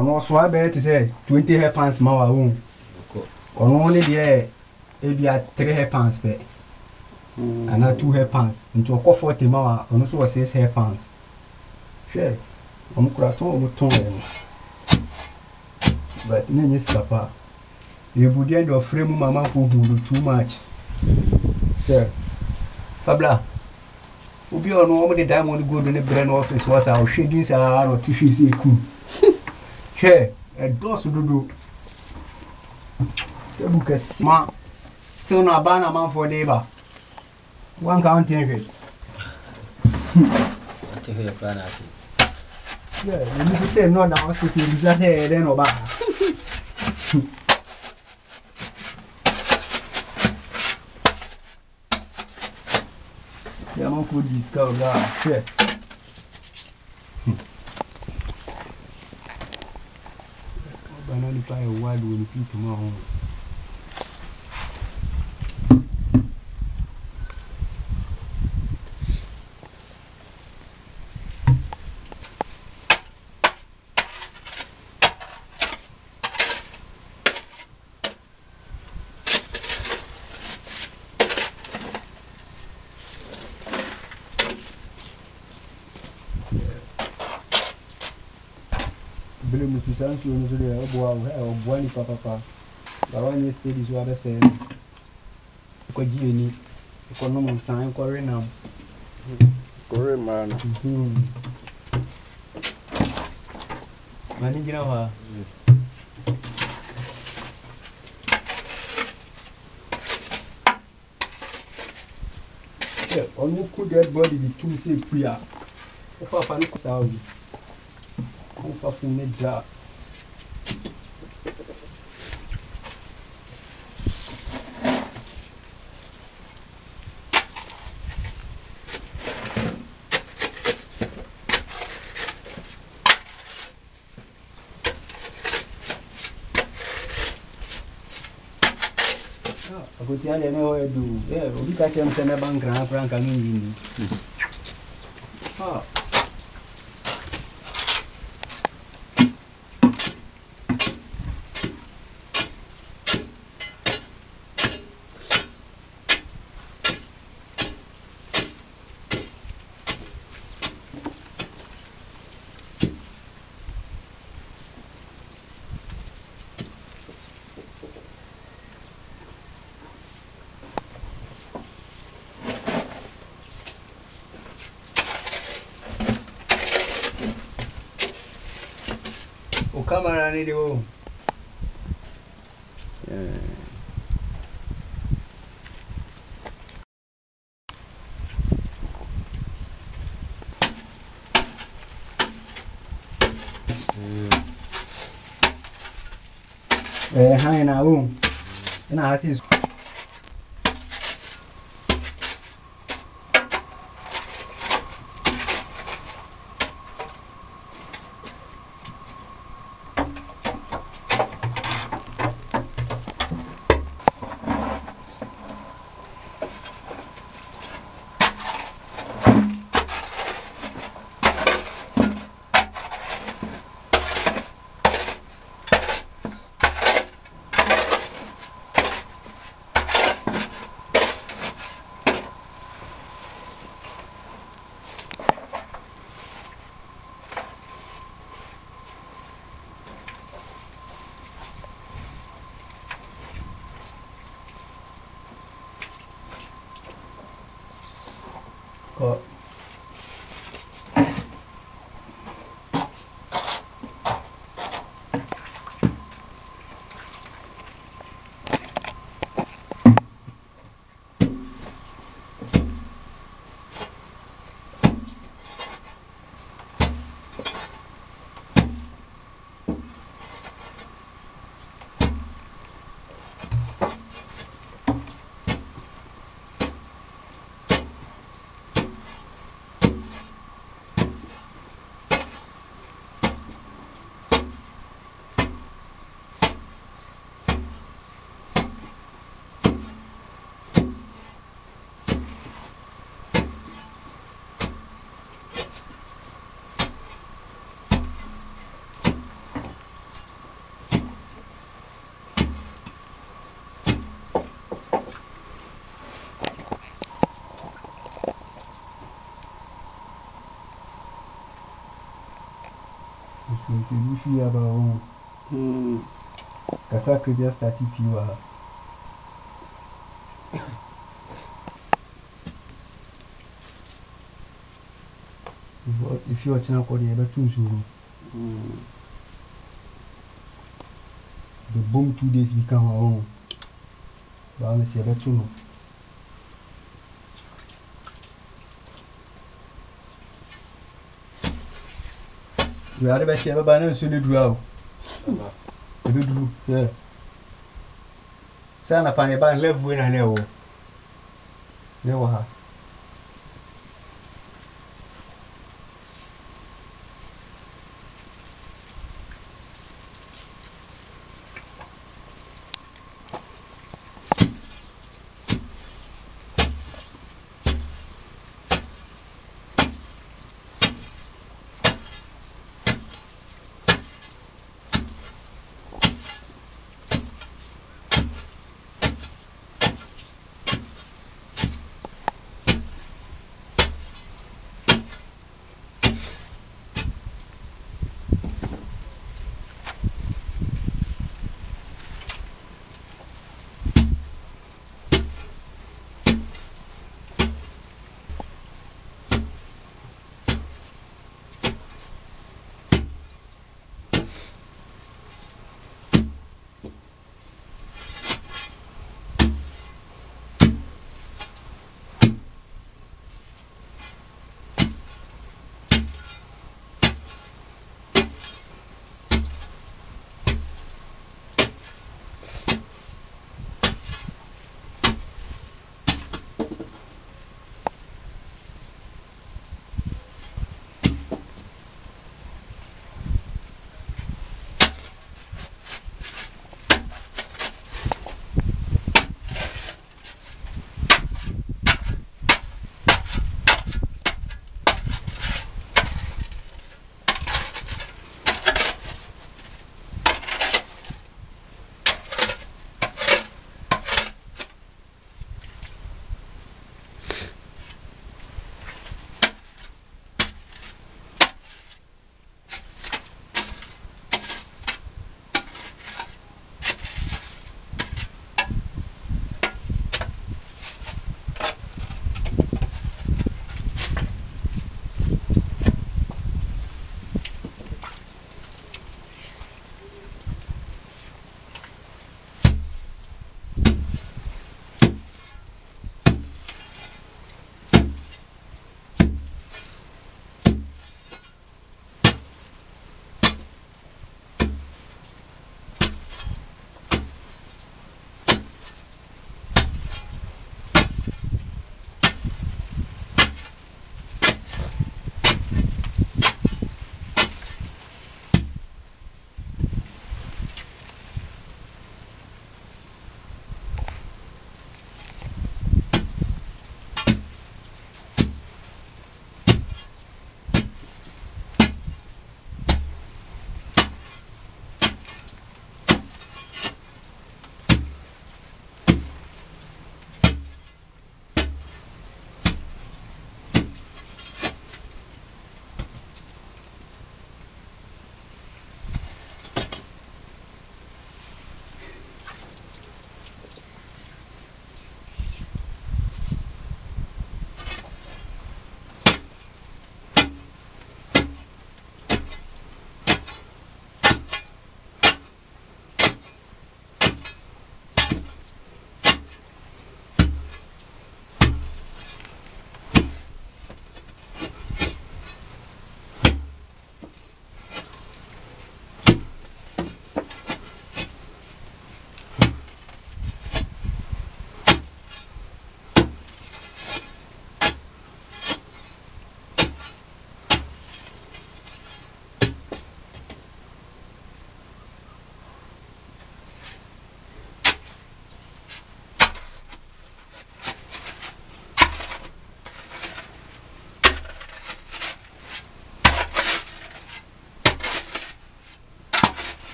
No so bet say 20 hair pants ma wa hu. Ono ni de e bia 3 hair pants pe. And 2 hair pants. Into ko 40 ma wa ono so 6 hair pants. Share. Omo kura ton omo ton e. But nenye skapa. You would end of frame mama for who too much. Sir. Fabla. Ubi on one the diamond go to the brain office was our shadings are tissues a cool. Here, a dose do. The book is smart. Still not ban a man for neighbor. One counting it. To hear plan. Yeah, you need to say no now to say then or back. I'm going to discover that. Shit. I'm going to buy a wide when people tomorrow. Sansu no so dey obo ani papa ba wan ye steady so ada say ko gi eni ko no mo san ko re na Corre man. Mani jina wa on who could dead body the two say prayer o papa no sawi o fa fun me da Akotia le me o edu obi ka chem se me ban gran franka mi ni ha o camera ni de o hai na o na asi Nti bi fi aba wo. Kaka kribia start piwa. If you are chana ko ni ebe tunsu. The boom 2 days become our own. Ba me se ebe tunu. We are be se ebe ba na so ne duru awo. Ebe duru. Yeah. Sana pa ne ba level we na le wo. Ne wa ha.